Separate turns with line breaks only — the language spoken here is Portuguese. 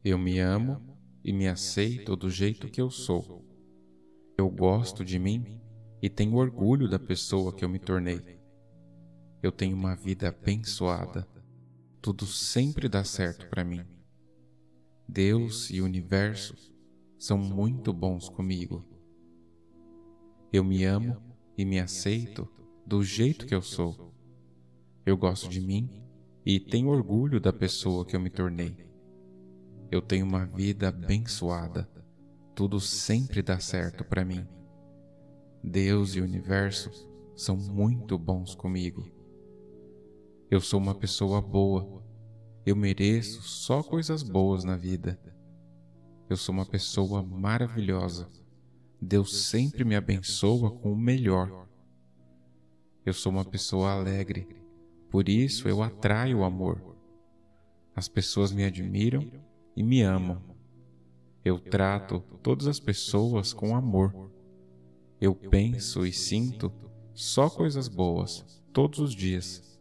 Eu me amo e me aceito do jeito que eu sou. Eu gosto de mim e tenho orgulho da pessoa que eu me tornei. Eu tenho uma vida abençoada. Tudo sempre dá certo para mim. Deus e o universo são muito bons comigo. Eu me amo e me aceito do jeito que eu sou. Eu gosto de mim e tenho orgulho da pessoa que eu me tornei. Eu tenho uma vida abençoada. Tudo sempre dá certo para mim. Deus e o universo são muito bons comigo. Eu sou uma pessoa boa. Eu mereço só coisas boas na vida. Eu sou uma pessoa maravilhosa. Deus sempre me abençoa com o melhor. Eu sou uma pessoa alegre. Por isso eu atraio o amor. As pessoas me admiram e me amam. Eu trato todas as pessoas com amor. Eu penso e sinto só coisas boas todos os dias.